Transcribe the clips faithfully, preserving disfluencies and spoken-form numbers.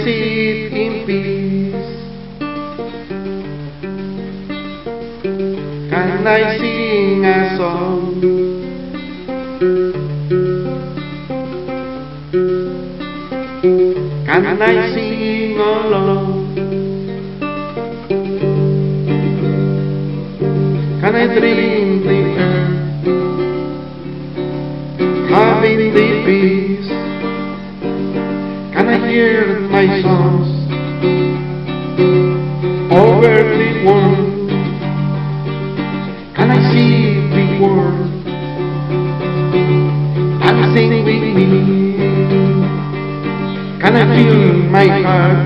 sit in peace? Can I sing a song? Can I sing along? Can I dream the earth, having the peace? Can I hear my songs over the world? Can I see the world dancing with me? Can I feel my heart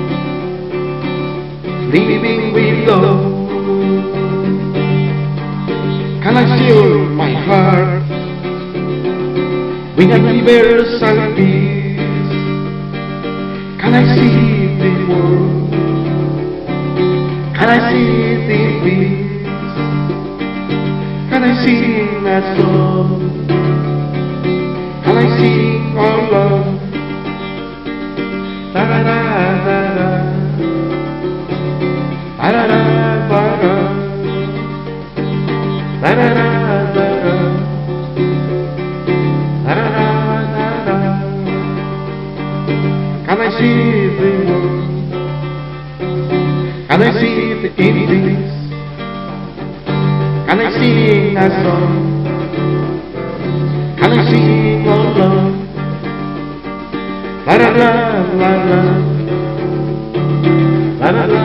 living with love? Can I feel my heart with a universal peace? Can I see the world? Can I see the peace? Can I sing a song? Can I sing our love? Da da da da da, da da da da, da da da da, da da da da. Can I see the world? Can I see the Indies? Can I sing a song? Can I sing our love? La la la la la, la la la.